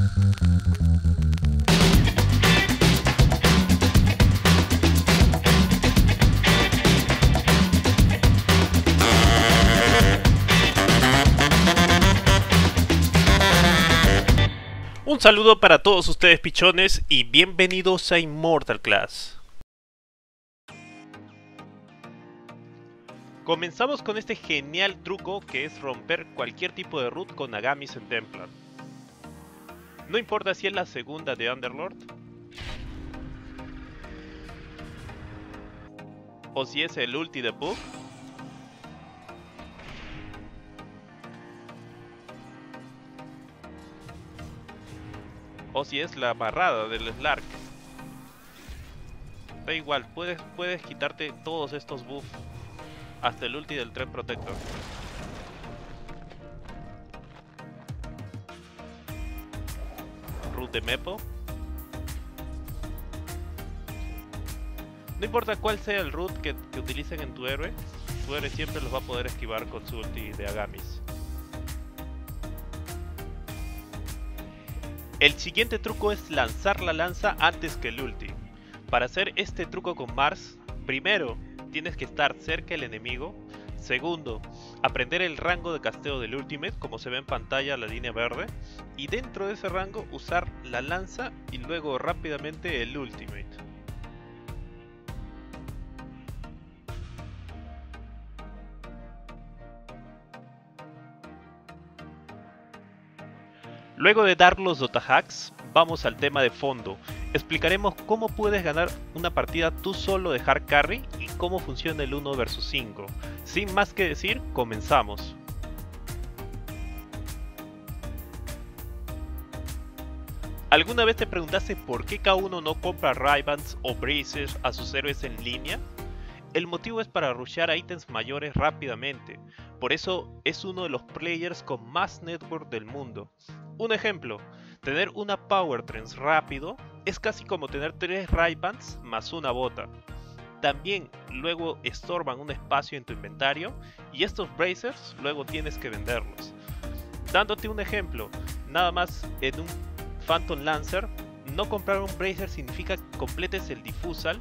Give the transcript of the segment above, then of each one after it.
Un saludo para todos ustedes pichones y bienvenidos a Immortal Class. Comenzamos con este genial truco que es romper cualquier tipo de root con Agamis en Templar. No importa si es la segunda de Underlord o si es el ulti de Puck, o si es la barrada del Slark. Da igual, puedes quitarte todos estos buffs hasta el ulti del Tren Protector. Root de Mepo. No importa cuál sea el root que utilicen en tu héroe siempre los va a poder esquivar con su ulti de Agamis. El siguiente truco es lanzar la lanza antes que el ulti. Para hacer este truco con Mars, primero tienes que estar cerca del enemigo. Segundo, aprender el rango de casteo del ultimate, como se ve en pantalla la línea verde. Y dentro de ese rango usar la lanza y luego rápidamente el ultimate. Luego de dar los Dota Hacks, vamos al tema de fondo. Explicaremos cómo puedes ganar una partida tú solo de Hard Carry y cómo funciona el 1 vs 5. Sin más que decir, comenzamos. ¿Alguna vez te preguntaste por qué K1 no compra Rybans o Bracers a sus héroes en línea? El motivo es para rushear a ítems mayores rápidamente, por eso es uno de los players con más network del mundo. Un ejemplo, tener una Power Trance rápido es casi como tener 3 Rybans más una bota. También luego estorban un espacio en tu inventario y estos Bracers luego tienes que venderlos. Dándote un ejemplo, nada más en un Phantom Lancer, no comprar un Bracer significa que completes el Diffusal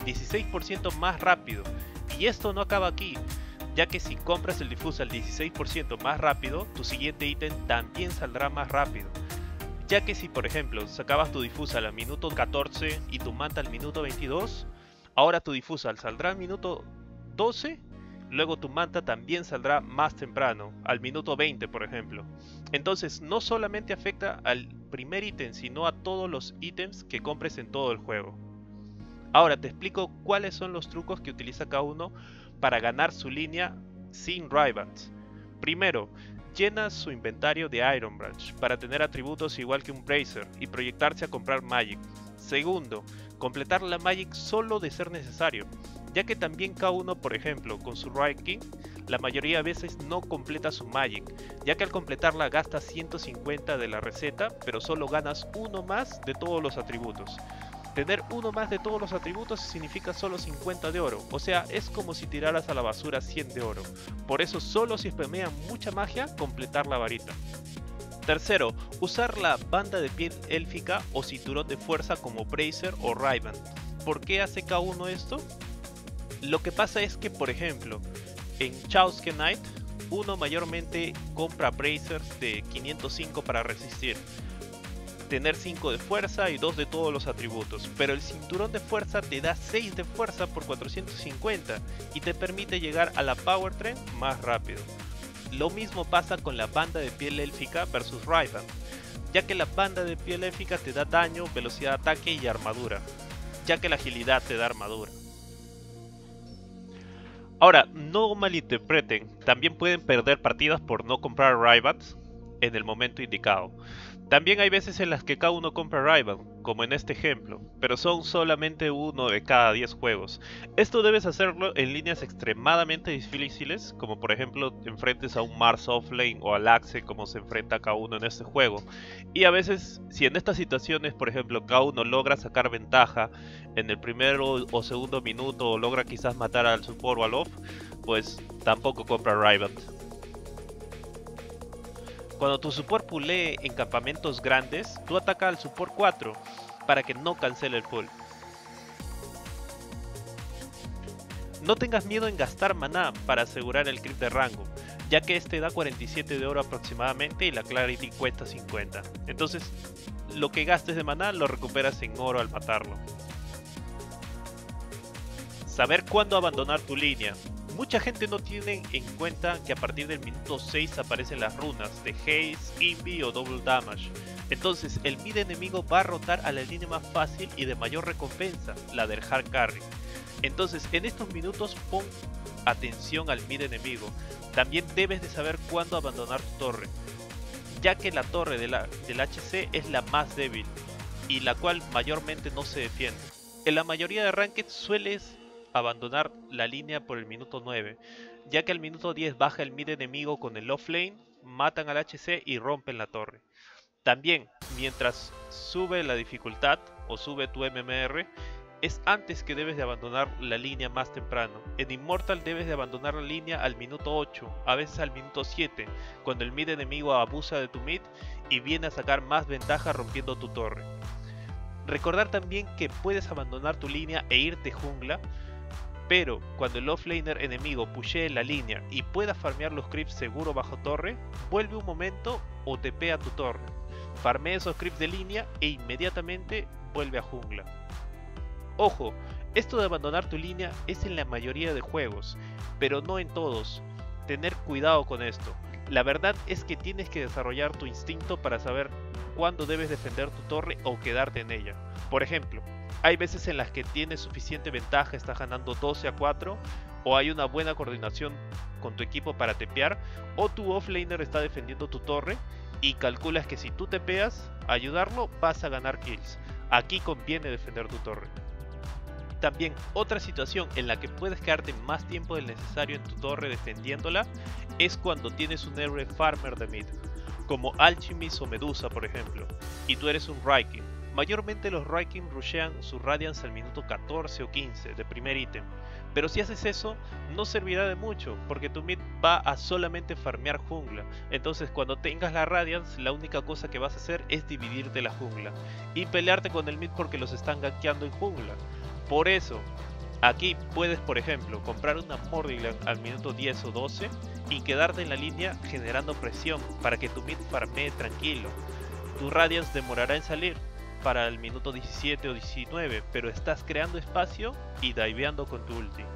16% más rápido. Y esto no acaba aquí, ya que si compras el Diffusal 16% más rápido, tu siguiente ítem también saldrá más rápido. Ya que si por ejemplo sacabas tu Diffusal al minuto 14 y tu manta al minuto 22, ahora tu Diffusal saldrá al minuto 12, luego tu manta también saldrá más temprano, al minuto 20 por ejemplo. Entonces no solamente afecta al primer ítem, sino a todos los ítems que compres en todo el juego. Ahora te explico cuáles son los trucos que utiliza cada uno para ganar su línea sin Rybans. Primero, llena su inventario de Iron Branch para tener atributos igual que un Bracer y proyectarse a comprar Magic. Segundo, completar la Magic solo de ser necesario, ya que también cada uno, por ejemplo, con su Riot King, la mayoría de veces no completa su Magic, ya que al completarla gastas 150 de la receta, pero solo ganas uno más de todos los atributos. Tener uno más de todos los atributos significa solo 50 de oro, o sea, es como si tiraras a la basura 100 de oro. Por eso solo si spamean mucha magia, completar la varita. Tercero, usar la banda de piel élfica o cinturón de fuerza como Bracer o Ryban. ¿Por qué hace cada uno esto? Lo que pasa es que, por ejemplo, en Chauske Knight, uno mayormente compra Bracers de 505 para resistir, tener 5 de fuerza y 2 de todos los atributos, pero el cinturón de fuerza te da 6 de fuerza por 450 y te permite llegar a la Power Trend más rápido. Lo mismo pasa con la banda de piel élfica versus Ryban, ya que la banda de piel élfica te da daño, velocidad de ataque y armadura, ya que la agilidad te da armadura. Ahora, no malinterpreten, también pueden perder partidas por no comprar Rybans en el momento indicado. También hay veces en las que cada uno compra Ryban, como en este ejemplo, pero son solamente uno de cada 10 juegos. Esto debes hacerlo en líneas extremadamente difíciles, como por ejemplo enfrentes a un Mars offlane o al Axe como se enfrenta cada uno en este juego. Y a veces, si en estas situaciones, por ejemplo, cada uno logra sacar ventaja en el primero o segundo minuto o logra quizás matar al support o al off, pues tampoco compra Ryban. Cuando tu support pulee en campamentos grandes, tú ataca al support 4 para que no cancele el pull. No tengas miedo en gastar maná para asegurar el creep de rango, ya que este da 47 de oro aproximadamente y la Clarity cuesta 50. Entonces, lo que gastes de maná lo recuperas en oro al matarlo. Saber cuándo abandonar tu línea. Mucha gente no tiene en cuenta que a partir del minuto 6 aparecen las runas de Haze, Invi o Double Damage. Entonces el mid enemigo va a rotar a la línea más fácil y de mayor recompensa, la del hard carry. Entonces en estos minutos pon atención al mid enemigo. También debes de saber cuándo abandonar tu torre, ya que la torre del HC es la más débil y la cual mayormente no se defiende. En la mayoría de ranked sueles abandonar la línea por el minuto 9, ya que al minuto 10 baja el mid enemigo con el offlane, matan al HC y rompen la torre. También, mientras sube la dificultad o sube tu MMR, es antes que debes de abandonar la línea más temprano. En Immortal debes de abandonar la línea al minuto 8, a veces al minuto 7, cuando el mid enemigo abusa de tu mid y viene a sacar más ventaja rompiendo tu torre. Recordar también que puedes abandonar tu línea e irte jungla, pero cuando el offlaner enemigo pushee la línea y pueda farmear los creeps seguro bajo torre, vuelve un momento o tepea tu torre, farmea esos creeps de línea e inmediatamente vuelve a jungla. Ojo, esto de abandonar tu línea es en la mayoría de juegos, pero no en todos. Tener cuidado con esto. La verdad es que tienes que desarrollar tu instinto para saber cuándo debes defender tu torre o quedarte en ella. Por ejemplo, hay veces en las que tienes suficiente ventaja, estás ganando 12-4, o hay una buena coordinación con tu equipo para tepear, o tu offlaner está defendiendo tu torre y calculas que si tú tepeas, ayudarlo, vas a ganar kills. Aquí conviene defender tu torre. También otra situación en la que puedes quedarte más tiempo del necesario en tu torre defendiéndola es cuando tienes un héroe farmer de mid, como Alchemist o Medusa por ejemplo, y tú eres un Raikin. Mayormente los Raikin rushean su Radiance al minuto 14 o 15 de primer ítem, pero si haces eso no servirá de mucho porque tu mid va a solamente farmear jungla. Entonces cuando tengas la Radiance la única cosa que vas a hacer es dividirte la jungla y pelearte con el mid porque los están gankeando en jungla. Por eso, aquí puedes por ejemplo comprar una Mordigan al minuto 10 o 12 y quedarte en la línea generando presión para que tu mid farmee tranquilo. Tu Radiance demorará en salir para el minuto 17 o 19, pero estás creando espacio y diveando con tu ulti.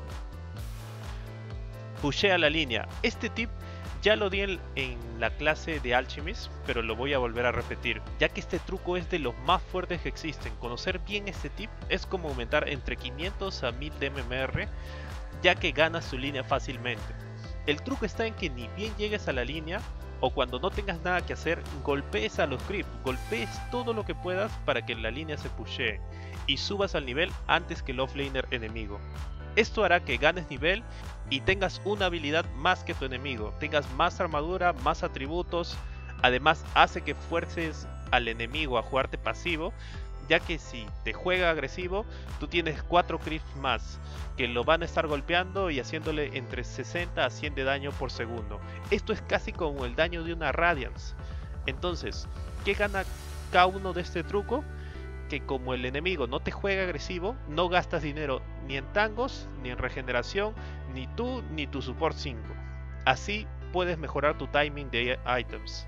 Pushea la línea. Este tip ya lo di en la clase de Alchemist, pero lo voy a volver a repetir, ya que este truco es de los más fuertes que existen. Conocer bien este tip es como aumentar entre 500 a 1000 de MMR, ya que ganas su línea fácilmente. El truco está en que ni bien llegues a la línea, o cuando no tengas nada que hacer, golpees a los creeps, golpees todo lo que puedas para que la línea se pushee y subas al nivel antes que el offlaner enemigo. Esto hará que ganes nivel y tengas una habilidad más que tu enemigo, tengas más armadura, más atributos. Además hace que fuerces al enemigo a jugarte pasivo, ya que si te juega agresivo, tú tienes 4 creeps más, que lo van a estar golpeando y haciéndole entre 60 a 100 de daño por segundo. Esto es casi como el daño de una Radiance. Entonces, ¿qué gana cada uno de este truco? Que como el enemigo no te juega agresivo, no gastas dinero ni en tangos, ni en regeneración, ni tú ni tu support 5. Así puedes mejorar tu timing de items.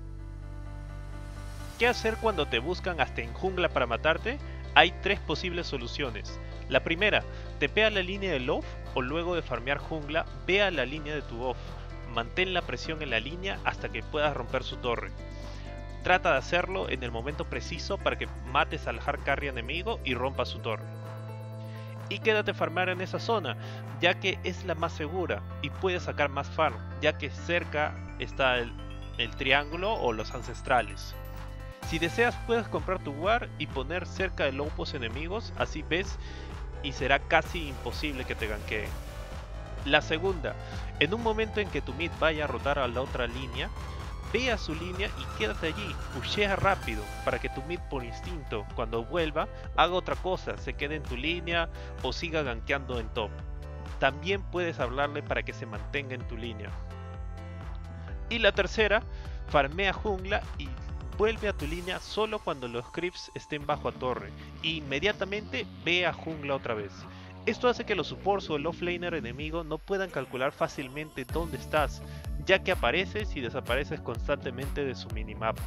¿Qué hacer cuando te buscan hasta en jungla para matarte? Hay 3 posibles soluciones. La primera, tepea la línea del off o luego de farmear jungla, ve a la línea de tu off. Mantén la presión en la línea hasta que puedas romper su torre. Trata de hacerlo en el momento preciso para que mates al hard carry enemigo y rompas su torre. Y quédate farmear en esa zona, ya que es la más segura y puedes sacar más farm, ya que cerca está el triángulo o los ancestrales. Si deseas puedes comprar tu ward y poner cerca de lowpost enemigos, así ves y será casi imposible que te gankeen. La segunda, en un momento en que tu mid vaya a rotar a la otra línea, ve a su línea y quédate allí, pushea rápido para que tu mid por instinto cuando vuelva haga otra cosa, se quede en tu línea o siga gankeando en top. También puedes hablarle para que se mantenga en tu línea. Y la tercera, farmea jungla y vuelve a tu línea solo cuando los creeps estén bajo a torre, e inmediatamente ve a jungla otra vez. Esto hace que los supports o el offlaner enemigo no puedan calcular fácilmente dónde estás, ya que apareces y desapareces constantemente de su minimapa.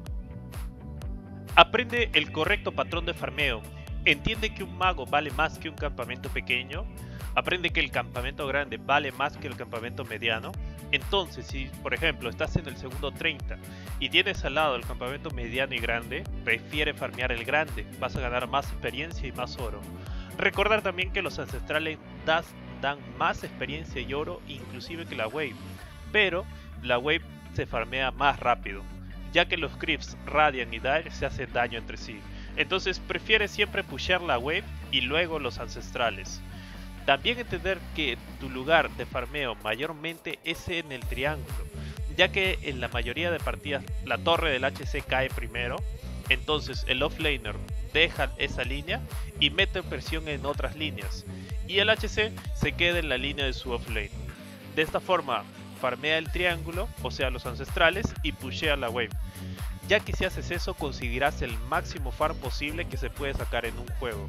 Aprende el correcto patrón de farmeo. Entiende que un mago vale más que un campamento pequeño. Aprende que el campamento grande vale más que el campamento mediano. Entonces, si por ejemplo estás en el segundo 30 y tienes al lado el campamento mediano y grande, prefiere farmear el grande, vas a ganar más experiencia y más oro. Recordar también que los ancestrales dan más experiencia y oro inclusive que la wave, pero la wave se farmea más rápido, ya que los creeps, Radiant y Dire se hacen daño entre sí. Entonces prefiere siempre pushear la wave y luego los ancestrales. También entender que tu lugar de farmeo mayormente es en el triángulo, ya que en la mayoría de partidas la torre del HC cae primero, entonces el offlaner deja esa línea y mete presión en otras líneas, y el HC se queda en la línea de su offlane. De esta forma farmea el triángulo, o sea los ancestrales, y pushea la wave, ya que si haces eso conseguirás el máximo farm posible que se puede sacar en un juego.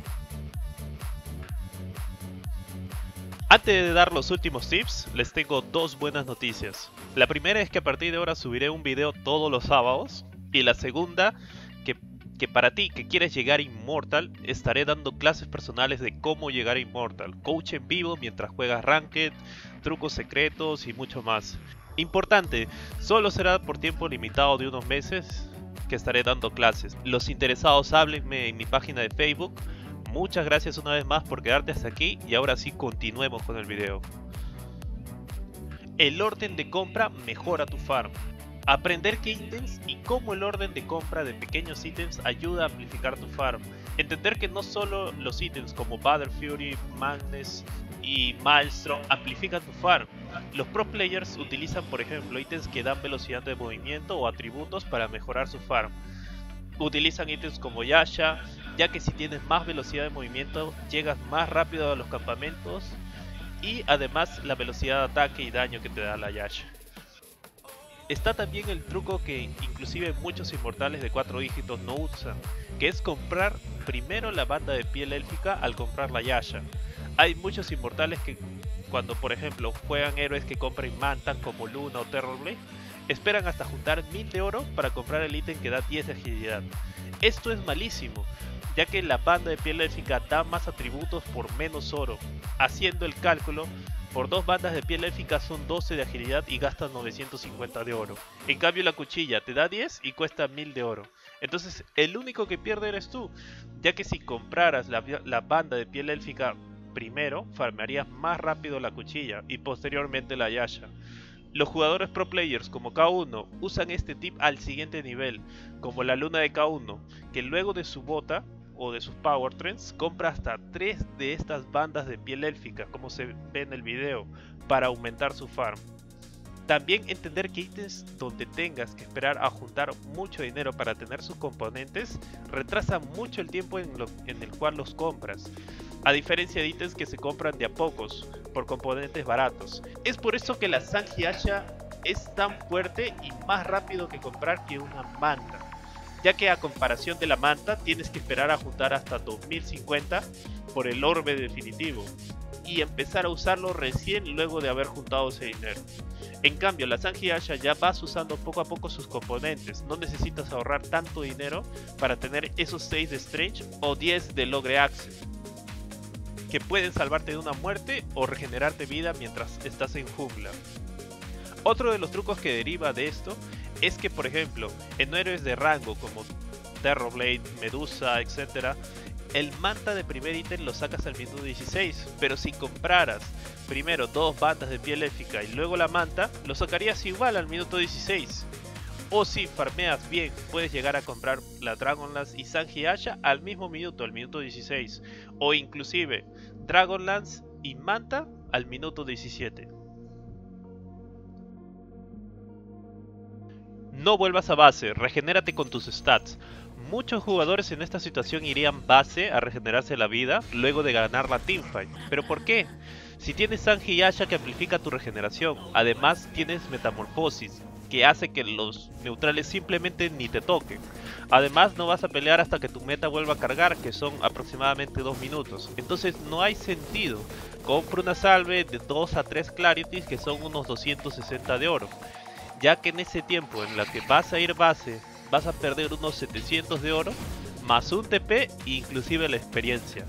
Antes de dar los últimos tips, les tengo dos buenas noticias. La primera es que a partir de ahora subiré un video todos los sábados, y la segunda, que para ti que quieres llegar a Immortal, estaré dando clases personales de cómo llegar a Immortal, coach en vivo mientras juegas Ranked, trucos secretos y mucho más. Importante, solo será por tiempo limitado de unos meses que estaré dando clases. Los interesados háblenme en mi página de Facebook. Muchas gracias una vez más por quedarte hasta aquí y ahora sí continuemos con el video. El orden de compra mejora tu farm. Aprender qué ítems y cómo el orden de compra de pequeños ítems ayuda a amplificar tu farm. Entender que no solo los ítems como Battle Fury, Magnus y Maelstrom amplifican tu farm. Los pro players utilizan por ejemplo ítems que dan velocidad de movimiento o atributos para mejorar su farm. Utilizan ítems como Yasha, ya que si tienes más velocidad de movimiento llegas más rápido a los campamentos, y además la velocidad de ataque y daño que te da la Yasha. Está también el truco que inclusive muchos inmortales de 4 dígitos no usan, que es comprar primero la banda de piel élfica al comprar la Yasha. Hay muchos inmortales que cuando por ejemplo juegan héroes que compren Mantan como Luna o Terrorblade, esperan hasta juntar 1000 de oro para comprar el ítem que da 10 de agilidad. Esto es malísimo, ya que la banda de piel élfica da más atributos por menos oro. Haciendo el cálculo, por 2 bandas de piel élfica son 12 de agilidad y gastas 950 de oro. En cambio la cuchilla te da 10 y cuesta 1000 de oro. Entonces el único que pierde eres tú, ya que si compraras la banda de piel élfica primero, farmearías más rápido la cuchilla y posteriormente la Yasha. Los jugadores pro players como K1 usan este tip al siguiente nivel, como la Luna de K1, que luego de su bota o de sus power trends compra hasta 3 de estas bandas de piel élfica, como se ve en el video, para aumentar su farm. También entender que ítems donde tengas que esperar a juntar mucho dinero para tener sus componentes retrasa mucho el tiempo en el cual los compras, a diferencia de ítems que se compran de a pocos por componentes baratos. Es por eso que la Sanji Asha es tan fuerte y más rápido que comprar que una manta, ya que a comparación de la manta tienes que esperar a juntar hasta 2050 por el orbe definitivo y empezar a usarlo recién luego de haber juntado ese dinero. En cambio la Sanji Asha ya vas usando poco a poco sus componentes, no necesitas ahorrar tanto dinero para tener esos 6 de Strange o 10 de Logre Axe, que pueden salvarte de una muerte o regenerarte vida mientras estás en jungla. Otro de los trucos que deriva de esto es que por ejemplo en héroes de rango como Terrorblade, Medusa, etc., el manta de primer ítem lo sacas al minuto 16, pero si compraras primero 2 bandas de piel élfica y luego la manta, lo sacarías igual al minuto 16. O si farmeas bien, puedes llegar a comprar la Dragonlance y Sanji Asha al mismo minuto, al minuto 16. O inclusive Dragonlance y manta al minuto 17. No vuelvas a base, regenérate con tus stats. Muchos jugadores en esta situación irían base a regenerarse la vida luego de ganar la teamfight. ¿Pero por qué? Si tienes Sanji y Asha que amplifica tu regeneración, además tienes Metamorfosis, que hace que los neutrales simplemente ni te toquen. Además no vas a pelear hasta que tu meta vuelva a cargar, que son aproximadamente 2 minutos. Entonces no hay sentido. Compra una salve de 2 a 3 clarities, que son unos 260 de oro, ya que en ese tiempo en la que vas a ir base vas a perder unos 700 de oro, más un TP e inclusive la experiencia.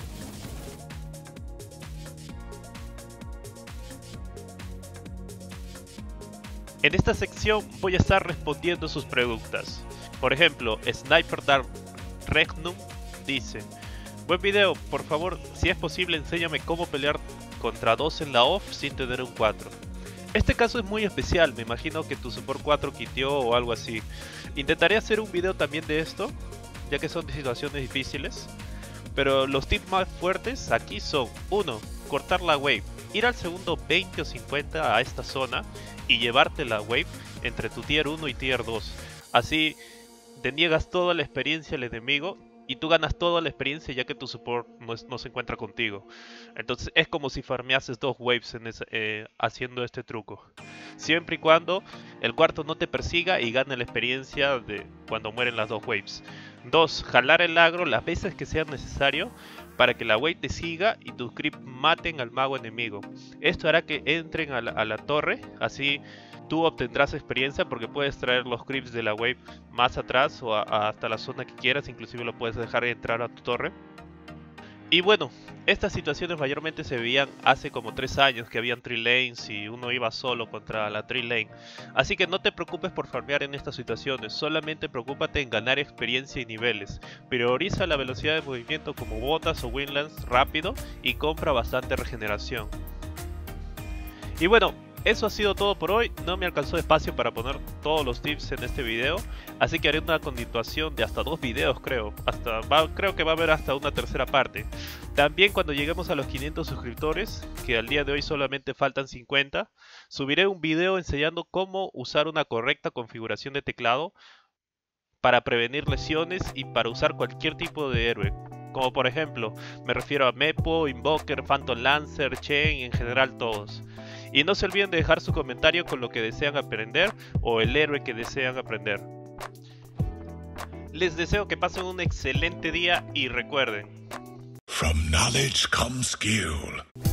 En esta sección voy a estar respondiendo sus preguntas. Por ejemplo, Sniper Dark Regnum dice: buen video, por favor, si es posible enséñame cómo pelear contra 2 en la off sin tener un 4. Este caso es muy especial, me imagino que tu support 4 quiteó o algo así. Intentaré hacer un video también de esto, ya que son situaciones difíciles. Pero los tips más fuertes aquí son: 1. Cortar la wave, ir al segundo 20 o 50 a esta zona y llevarte la wave entre tu tier 1 y tier 2. Así te niegas toda la experiencia al enemigo y tú ganas toda la experiencia, ya que tu support no se encuentra contigo. Entonces es como si farmeases 2 waves haciendo este truco. Siempre y cuando el cuarto no te persiga y gane la experiencia de cuando mueren las 2 waves. 2. Jalar el agro las veces que sea necesario para que la wave te siga y tus creeps maten al mago enemigo. Esto hará que entren a la torre, así tú obtendrás experiencia porque puedes traer los creeps de la wave más atrás o hasta la zona que quieras, inclusive lo puedes dejar entrar a tu torre. Y bueno, estas situaciones mayormente se veían hace como 3 años, que habían 3 lanes y uno iba solo contra la 3 lane. Así que no te preocupes por farmear en estas situaciones, solamente preocúpate en ganar experiencia y niveles. Prioriza la velocidad de movimiento como botas o windlands rápido y compra bastante regeneración. Y bueno, eso ha sido todo por hoy. No me alcanzó espacio para poner todos los tips en este video, así que haré una continuación de hasta 2 videos, creo. Creo que va a haber hasta una tercera parte. También cuando lleguemos a los 500 suscriptores, que al día de hoy solamente faltan 50, subiré un video enseñando cómo usar una correcta configuración de teclado para prevenir lesiones y para usar cualquier tipo de héroe. Como por ejemplo, me refiero a Mepo, Invoker, Phantom Lancer, Chen, en general todos. Y no se olviden de dejar su comentario con lo que desean aprender o el héroe que desean aprender. Les deseo que pasen un excelente día y recuerden: From knowledge comes skill.